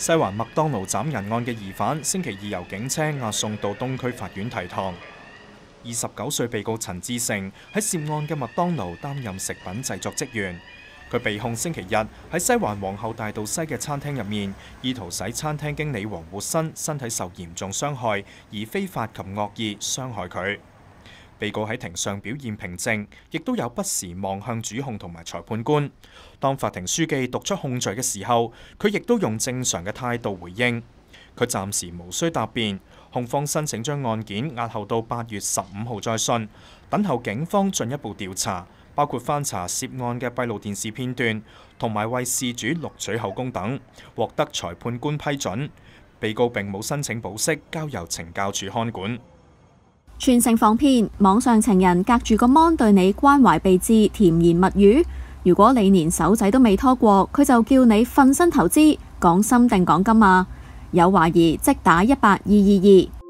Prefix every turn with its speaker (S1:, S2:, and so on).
S1: 西環麥當勞斬人案嘅疑犯星期二由警車押送到東區法院提堂。29歲被告陳志成喺涉案嘅麥當勞擔任食品製作職員，佢被控星期日喺西環皇后大道西嘅餐廳入面，意圖使餐廳經理黃活新身體受嚴重傷害，而非法及惡意傷害佢。被告喺庭上表現平靜，亦都有不時望向主控同埋裁判官。當法庭書記讀出控罪嘅時候，佢亦都用正常嘅態度回應。佢暫時無需答辯，控方申請將案件押後到8月15號再訊，等候警方進一步調查，包括翻查涉案嘅閉路電視片段，同埋為事主錄取口供等，獲得裁判官批准。被告並冇申請保釋，交由懲教署看管。
S2: 全城防騙，網上情人隔住個 mon 對你關懷備至、甜言蜜語。如果你連手仔都未拖過，佢就叫你瞓身投資，講心定講金啊？有懷疑即打18222。